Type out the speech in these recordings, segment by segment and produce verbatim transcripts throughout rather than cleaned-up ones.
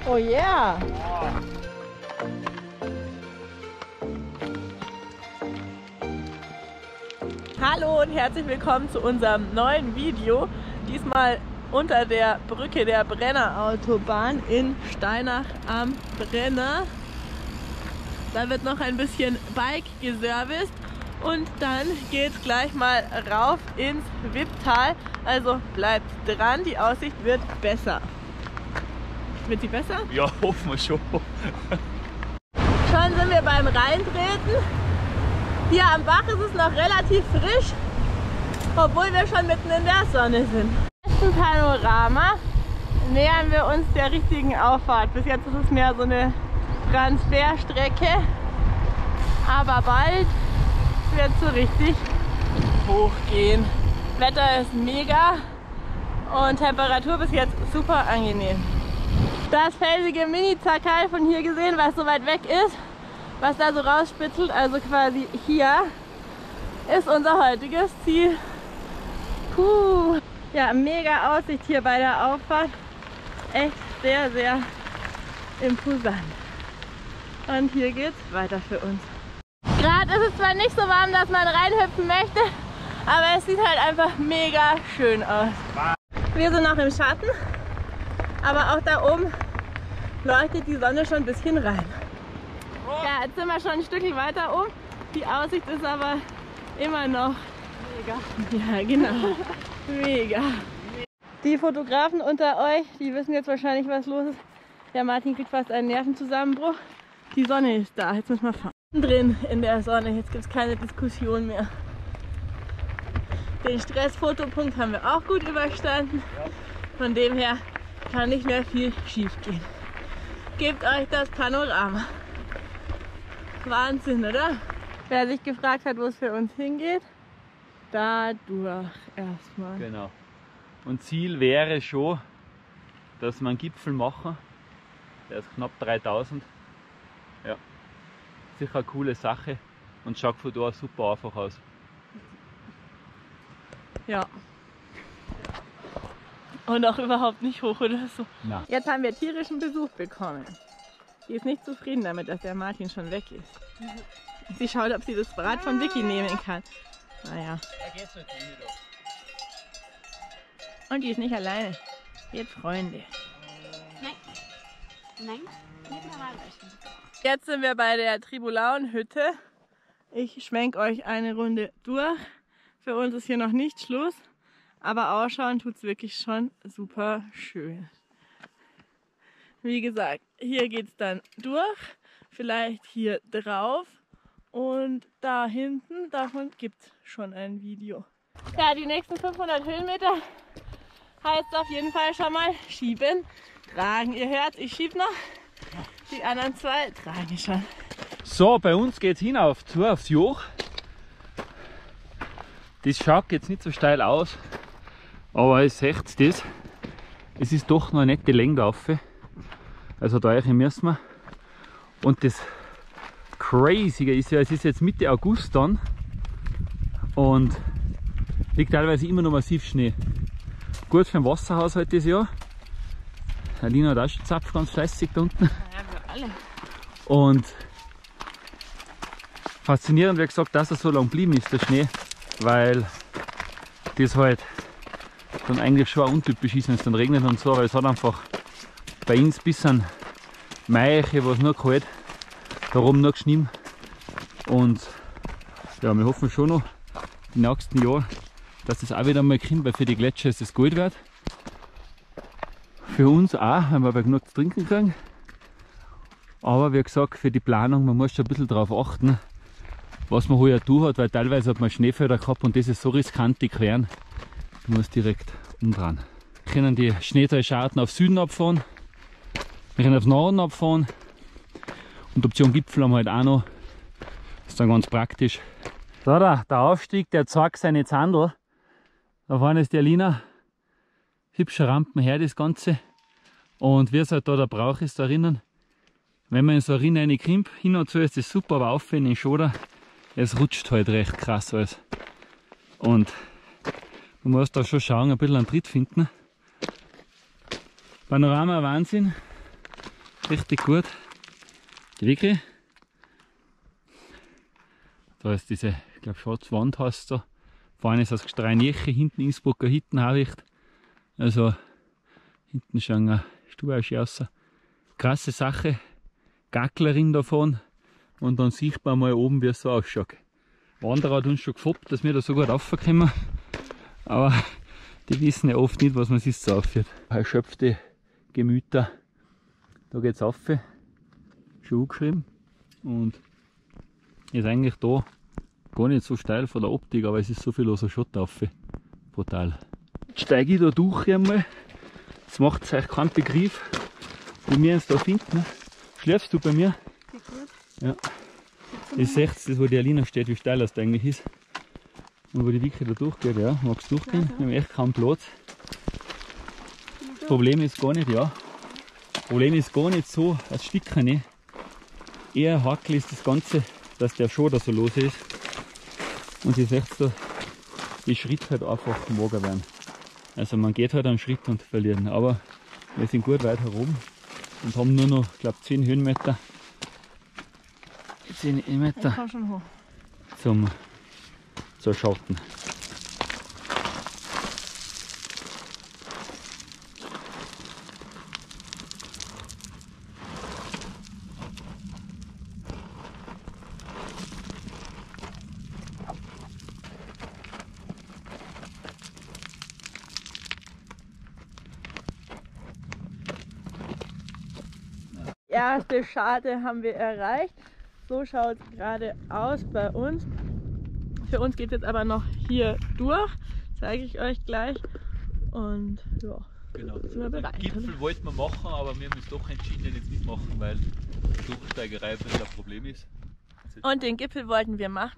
Oh yeah! Hallo und herzlich willkommen zu unserem neuen Video. Diesmal unter der Brücke der Brennerautobahn in Steinach am Brenner. Da wird noch ein bisschen Bike geserviced und dann geht es gleich mal rauf ins Wipptal. Also bleibt dran, die Aussicht wird besser. Wird sie besser? Ja, hoffen wir schon. Schon sind wir beim Reintreten. Hier am Bach ist es noch relativ frisch, obwohl wir schon mitten in der Sonne sind. Im ersten Panorama nähern wir uns der richtigen Auffahrt. Bis jetzt ist es mehr so eine Transferstrecke, aber bald wird es so richtig hochgehen. Wetter ist mega und Temperatur bis jetzt super angenehm. Das felsige Mini-Zakal von hier gesehen, was so weit weg ist, was da so rausspitzelt, also quasi hier, ist unser heutiges Ziel. Puh. Ja, mega Aussicht hier bei der Auffahrt. Echt sehr, sehr imposant. Und hier geht's weiter für uns. Gerade ist es zwar nicht so warm, dass man reinhüpfen möchte, aber es sieht halt einfach mega schön aus. Wir sind noch im Schatten, aber auch da oben leuchtet die Sonne schon ein bisschen rein. Ja, jetzt sind wir schon ein Stückchen weiter oben. Die Aussicht ist aber immer noch mega. Ja, genau. Mega. Die Fotografen unter euch, die wissen jetzt wahrscheinlich, was los ist. Der Martin kriegt fast einen Nervenzusammenbruch. Die Sonne ist da. Jetzt müssen wir fahren. Drin in der Sonne. Jetzt gibt es keine Diskussion mehr. Den Stressfotopunkt haben wir auch gut überstanden. Von dem her kann nicht mehr viel schief gehen. Gebt euch das Panorama. Wahnsinn, oder? Wer sich gefragt hat, wo es für uns hingeht, dadurch erstmal. Genau. Und Ziel wäre schon, dass wir einen Gipfel machen. Der ist knapp dreitausend. Ja. Sicher eine coole Sache und schaut von da super einfach aus. Ja. Und auch überhaupt nicht hoch oder so. Nein. Jetzt haben wir tierischen Besuch bekommen. Die ist nicht zufrieden damit, dass der Martin schon weg ist. Sie schaut, ob sie das Rad von Vicky nehmen kann. Naja. Und die ist nicht alleine. Die hat Freunde. Nein. Nein, nicht normal rechnen. Jetzt sind wir bei der Tribulauenhütte. Ich schwenke euch eine Runde durch. Für uns ist hier noch nicht Schluss. Aber ausschauen tut es wirklich schon super schön. Wie gesagt, hier geht es dann durch, vielleicht hier drauf und da hinten, davon gibt es schon ein Video. Ja, die nächsten fünfhundert Höhenmeter heißt auf jeden Fall schon mal schieben, tragen. Ihr hört, ich schiebe noch, die anderen zwei tragen schon. So, bei uns geht es hinauf, zu aufs Joch. Das schaut jetzt nicht so steil aus, aber ihr seht das, es ist doch noch eine nette Länge rauf. Also da müssen wir. Und das Crazy ist ja, es ist jetzt Mitte August dann und liegt teilweise immer noch massiv Schnee. Gut für den Wasserhaushalt das Jahr. Alina hat auch schon Zapf ganz fleißig da unten. Ja, wir alle. Und faszinierend, wie gesagt, dass er so lang geblieben ist, der Schnee, weil das halt dann eigentlich schon auch untypisch ist, wenn es dann regnet und so, aber es hat einfach bei uns bis an Mai, was nur kalt, darum nur geschnien. Und ja, wir hoffen schon noch die nächsten Jahre, dass das auch wieder mal kommt, weil für die Gletscher ist das Gold wert. Für uns auch, wenn wir bei genug zu trinken kriegen. Aber wie gesagt, für die Planung, man muss schon ein bisschen darauf achten, was man heuer tun hat, weil teilweise hat man Schneefelder gehabt und das ist so riskant, die queren. Man muss direkt umdrehen. Wir können die Schneetalschaden auf Süden abfahren. Wir können aufs Norden abfahren und Option Gipfel haben wir halt auch noch. Das ist dann ganz praktisch. So, da, der Aufstieg, der zeigt seine Zandel. Da vorne ist die Alina. Hübsche Rampen her, das Ganze. Und wie es halt da der Brauch ist, da drinnen. Wenn man in so eine Rinne reinkommt, hin und zu ist das super, aber auf in den Schoder, es rutscht halt recht krass alles. Und man muss da schon schauen, ein bisschen einen Tritt finden. Panorama Wahnsinn. Richtig gut. Die Wickel. Da ist diese, ich glaube, Schatzwand heißt da. Vorne ist das Gestreinieche, hinten Innsbrucker Hittenhabicht. Also hinten schon eine Stube aus. Krasse Sache. Gacklerin davon. Und dann sieht man mal oben, wie es so ausschaut. Wanderer hat uns schon gefoppt, dass wir da so gut raufkommen. Aber die wissen ja oft nicht, was man sich so aufführt. Erschöpfte Gemüter. Da geht es rauf. Schon angeschrieben. Und ist eigentlich da gar nicht so steil von der Optik, aber es ist so viel aus der Schotter rauf. Brutal. Jetzt steige ich da durch einmal. Das macht euch keinen Begriff, wie wir uns da finden. Schläfst du bei mir? Geht gut. Ja. Ihr seht das, wo die Alina steht, wie steil das eigentlich ist. Und wo die Wicke da durchgeht, ja. Magst du durchgehen? Wir haben echt keinen Platz. Das Problem ist gar nicht, ja. Das Problem ist gar nicht so, als Sticker nicht. Eher Hakel ist das Ganze, dass der schon da so los ist. Und ihr seht da, die Schritte halt einfach mager werden. Also man geht halt einen Schritt und verlieren. Aber wir sind gut weit herum und haben nur noch, ich glaube, zehn Höhenmeter. zehn Meter Ich komm schon hoch. zum zur Schatten. Erste Scharte haben wir erreicht. So schaut es gerade aus bei uns. Für uns geht es jetzt aber noch hier durch. Zeige ich euch gleich. Und ja, Genau. sind wir bereit. Den Gipfel wollten wir machen, aber wir haben uns doch entschieden, den jetzt nicht machen, weil die Durchsteigerei ein bisschen ein Problem ist. Und den Gipfel wollten wir machen.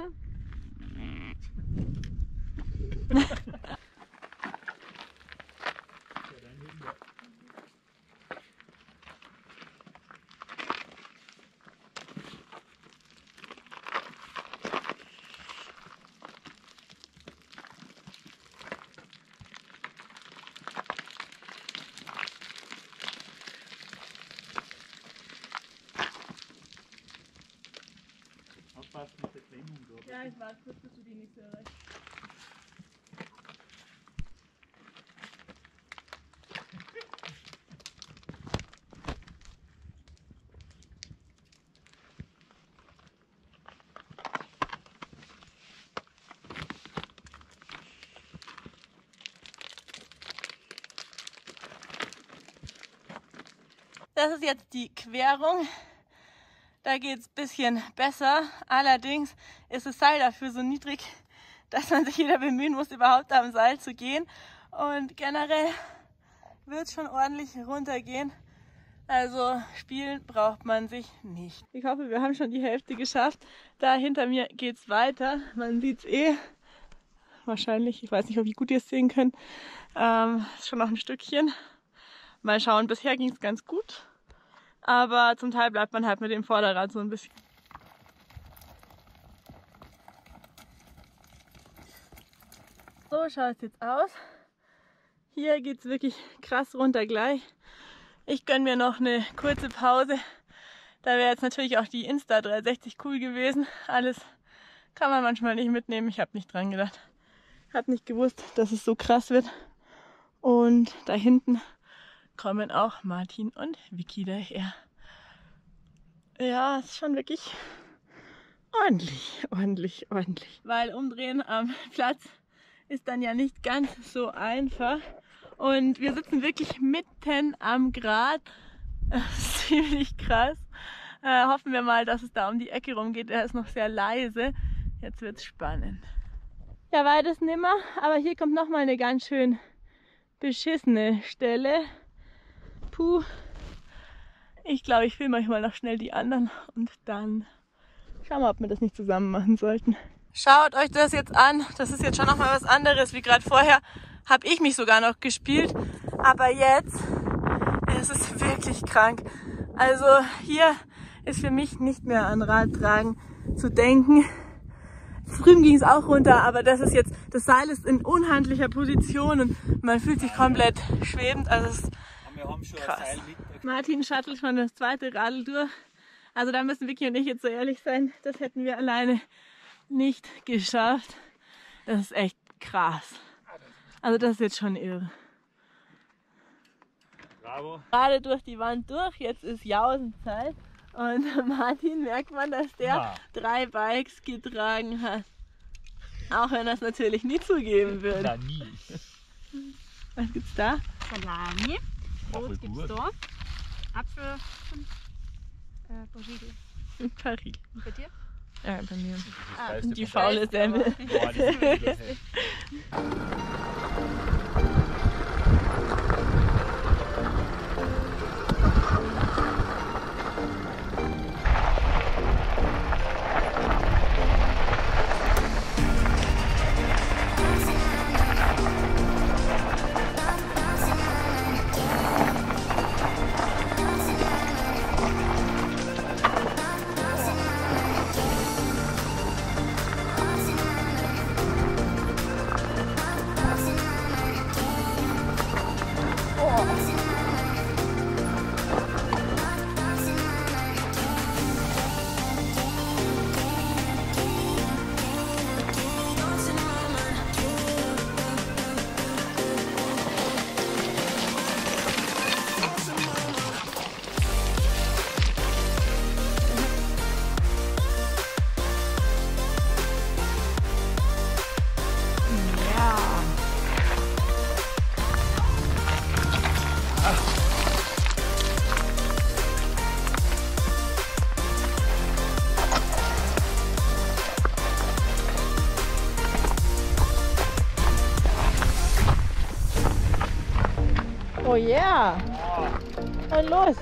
Ja, ich warte kurz, bis du die nächste erreichst. Das ist jetzt die Querung. Da geht es ein bisschen besser. Allerdings ist das Seil dafür so niedrig, dass man sich wieder bemühen muss, überhaupt am Seil zu gehen. Und generell wird es schon ordentlich runtergehen. Also spielen braucht man sich nicht. Ich hoffe, wir haben schon die Hälfte geschafft. Da hinter mir geht es weiter. Man sieht es eh. Wahrscheinlich. Ich weiß nicht, wie gut ihr es sehen könnt. Ähm, ist schon noch ein Stückchen. Mal schauen. Bisher ging es ganz gut. Aber zum Teil bleibt man halt mit dem Vorderrad so ein bisschen. So schaut es jetzt aus. Hier geht es wirklich krass runter gleich. Ich gönne mir noch eine kurze Pause. Da wäre jetzt natürlich auch die Insta dreihundertsechzig cool gewesen. Alles kann man manchmal nicht mitnehmen. Ich habe nicht dran gedacht. Habe nicht gewusst, dass es so krass wird. Und da hinten kommen auch Martin und Vicky daher. Ja, es ist schon wirklich ordentlich, ordentlich, ordentlich. Weil umdrehen am Platz ist dann ja nicht ganz so einfach. Und wir sitzen wirklich mitten am Grat. Das ist ziemlich krass. Äh, hoffen wir mal, dass es da um die Ecke rumgeht. Er ist noch sehr leise. Jetzt wird es spannend. Ja, weit ist nimmer, aber hier kommt nochmal eine ganz schön beschissene Stelle. Puh. Ich glaube, ich filme euch mal noch schnell die anderen und dann schauen wir, ob wir das nicht zusammen machen sollten. Schaut euch das jetzt an. Das ist jetzt schon nochmal was anderes, wie gerade vorher habe ich mich sogar noch gespielt. Aber jetzt ist es wirklich krank. Also hier ist für mich nicht mehr an Radtragen zu denken. Drüben ging es auch runter, aber das ist jetzt, das Seil ist in unhandlicher Position und man fühlt sich komplett schwebend. Also es ist wir haben schon krass. ein Seil mit, Martin schattelt schon das zweite Radl durch. Also da müssen Vicky und ich jetzt so ehrlich sein, das hätten wir alleine nicht geschafft. Das ist echt krass. Also das ist jetzt schon irre. Bravo. Gerade durch die Wand durch, jetzt ist Jausenzeit. Und Martin merkt man, dass der Ja. drei Bikes getragen hat. Auch wenn er es natürlich nie zugeben würde. Na, nie. Was gibt's da? Salami. Voll Brot gibt's gut. da. Apfel und äh, Bojigel. Paris. Und bei dir? Ja, bei mir. Ah, Das Die ist faule Semmel. Boah, die ist gut, das ist- Oh yeah! Und los!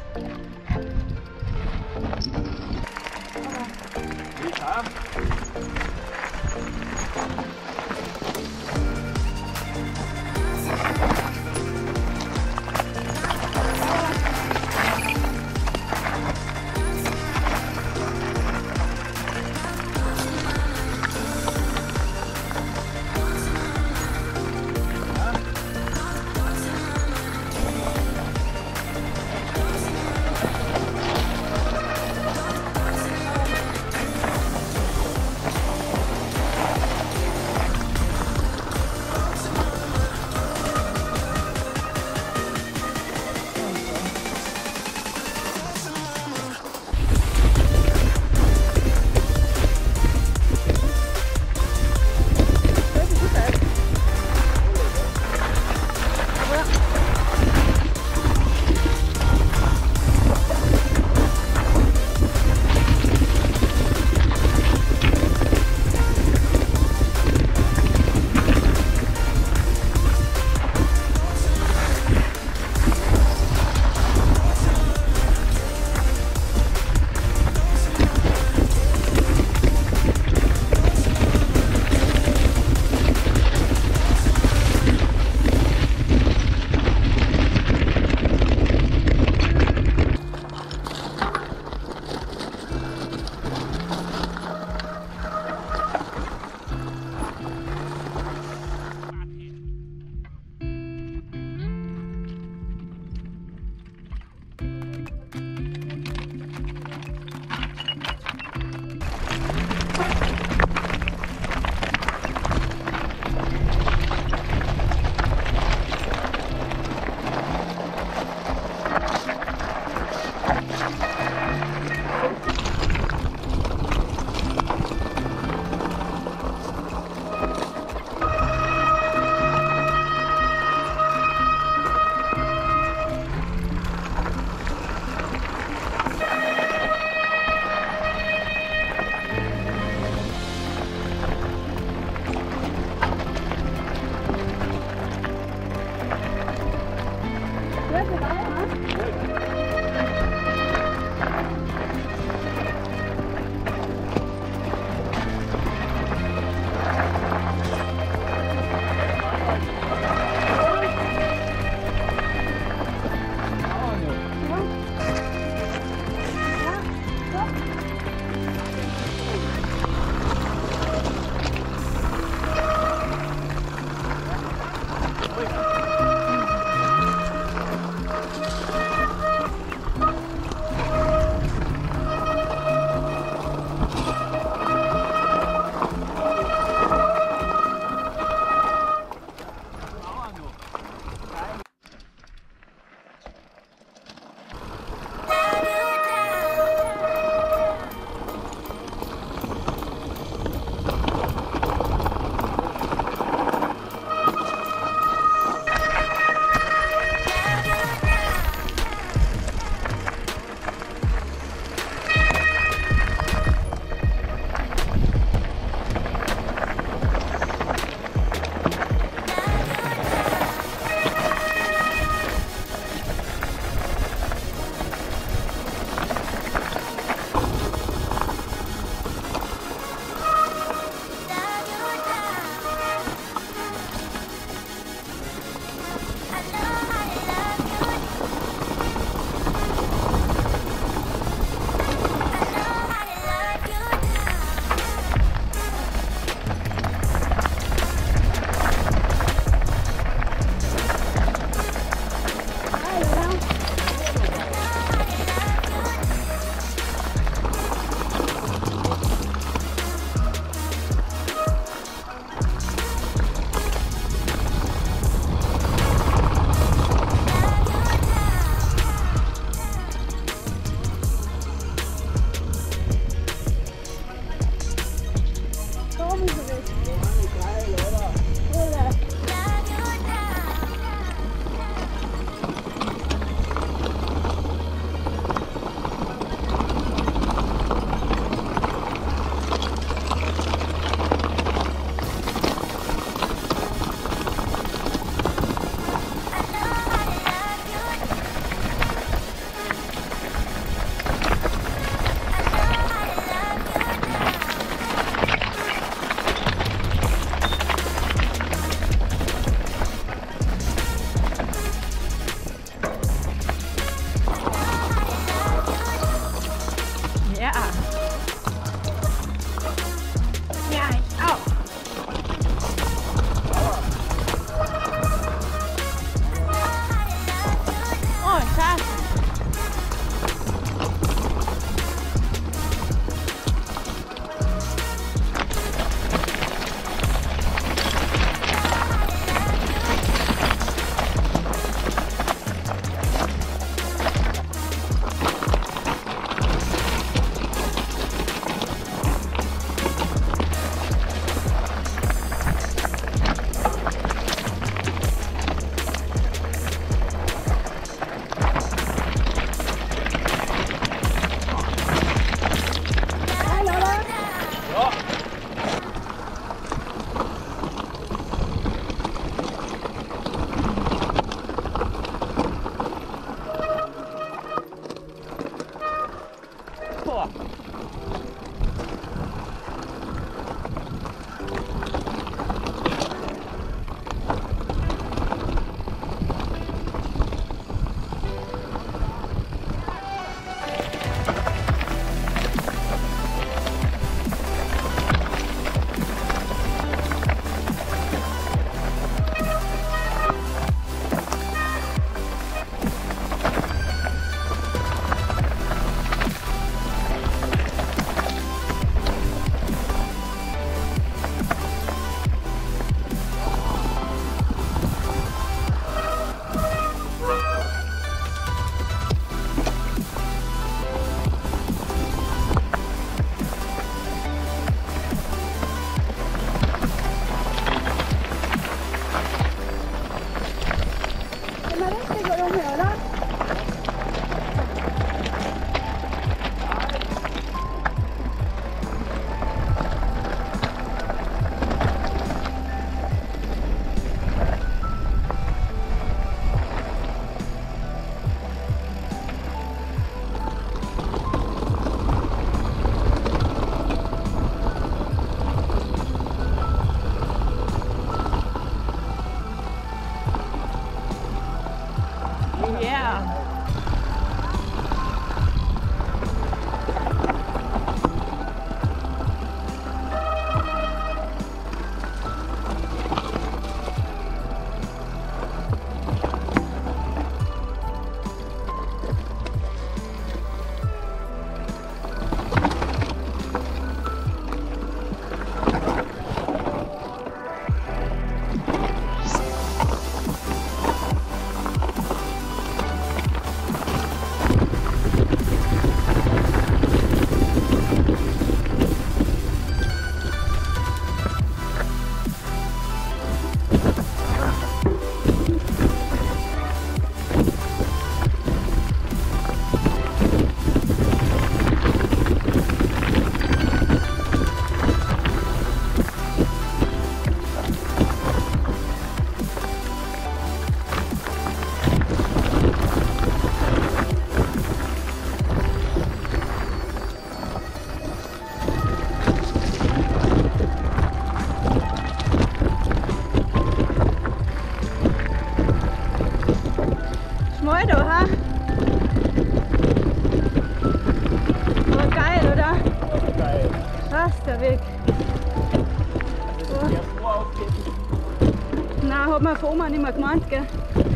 Oma nicht mehr gemeint, gell?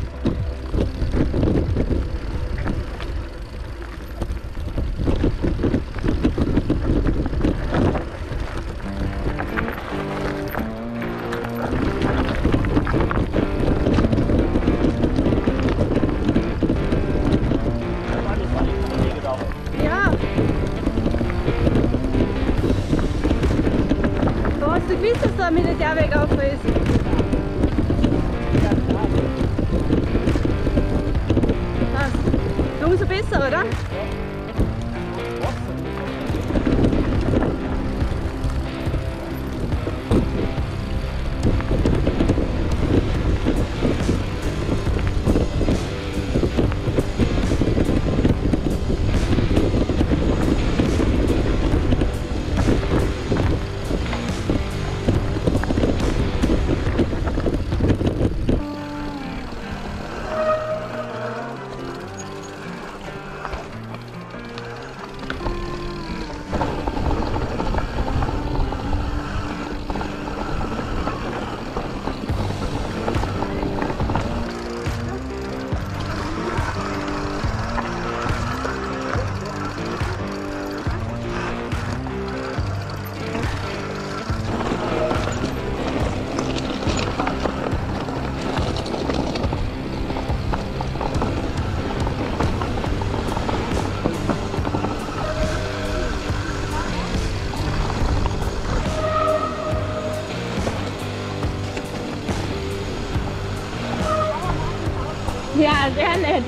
Ja. Du hast du gewusst, dass der Militärweg auf ist? Das. Umso besser, oder? Ja, sehr nett.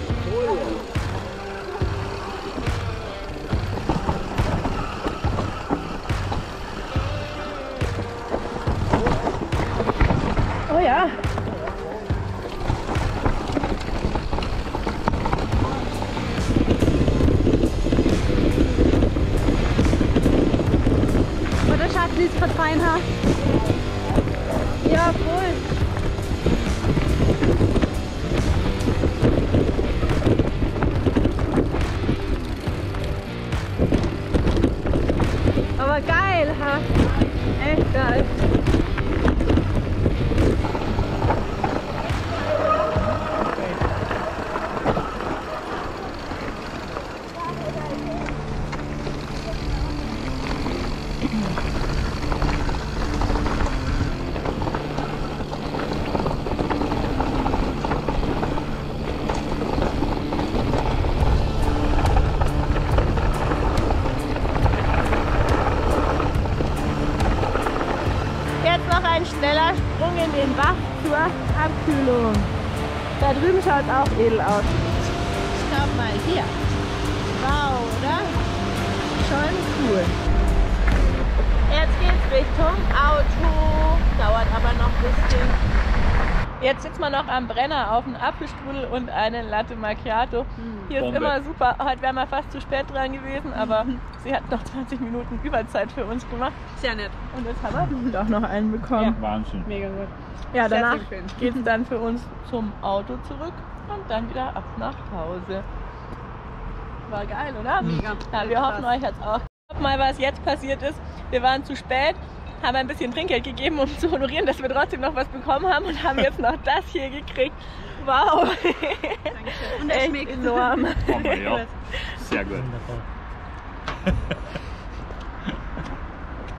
Oh ja. Oder Schatz, ist verteilen, ha? Ja, voll. Aber geil, ha? Echt geil. Ein schneller Sprung in den Bach zur Abkühlung. Da drüben schaut es auch edel aus. Schau mal hier. Wow, oder? Schon cool. Jetzt geht's Richtung Auto. Dauert aber noch ein bisschen. Jetzt sitzen wir noch am Brenner auf einem Apfelstrudel und einen Latte Macchiato. Hier ist Bombe. immer super. Heute wären wir fast zu spät dran gewesen, aber sie hat noch zwanzig Minuten Überzeit für uns gemacht. Sehr nett. Und jetzt haben wir doch noch einen bekommen. Wahnsinn. Mega gut. Ja, Sehr, danach sehr schön. geht es dann für uns zum Auto zurück und dann wieder ab nach Hause. War geil, oder? Mega. Ja, wir hoffen, euch hat's auch. Schaut mal, was jetzt passiert ist. Wir waren zu spät, haben ein bisschen Trinkgeld gegeben, um zu honorieren, dass wir trotzdem noch was bekommen haben und haben jetzt noch das hier gekriegt. Wow! Dankeschön. Und er Echt schmeckt enorm. Bombe, ja. Sehr gut.